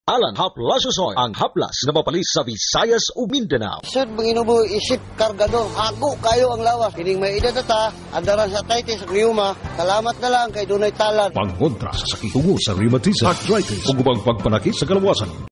Talan Haplacious Oil, ang haplas na mapalis sa Visayas o Mindanao. Sud manginubo isip kargado, hago kayo ang lawas. Kining may edadata, andaran sa arthritis, rheuma. Salamat na lang kay dunay talan. Pangontra sa sakit tungo sa rheumatism, arthritis, ug ubang pagpanakit sa kalawasan.